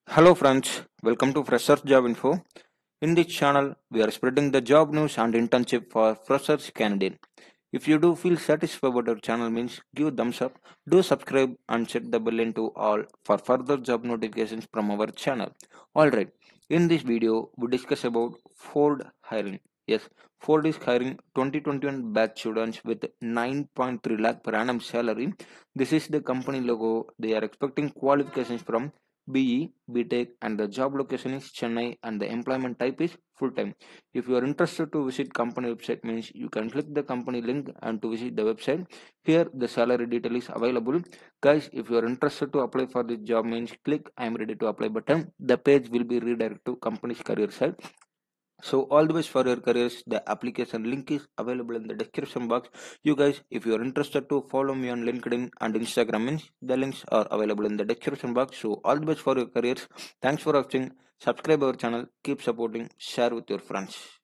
Hello friends, welcome to Freshers Job Info. In this channel, we are spreading the job news and internship for freshers candidate. If you do feel satisfied about our channel means give a thumbs up, do subscribe and set the bell into all for further job notifications from our channel. Alright, in this video we discuss about Ford hiring. Yes, Ford is hiring 2021 batch students with 9.3 lakh per annum salary. This is the company logo. They are expecting qualifications from BE, BTech and the job location is Chennai and the employment type is full-time. If you are interested to visit company website means you can click the company link and to visit the website. Here the salary detail is available. Guys, if you are interested to apply for this job means click I am ready to apply button. The page will be redirected to company's career site. So all the best for your careers. The application link is available in the description box. You guys, if you are interested to follow me on LinkedIn and Instagram means the links are available in the description box. So all the best for your careers. Thanks for watching. Subscribe our channel. Keep supporting. Share with your friends.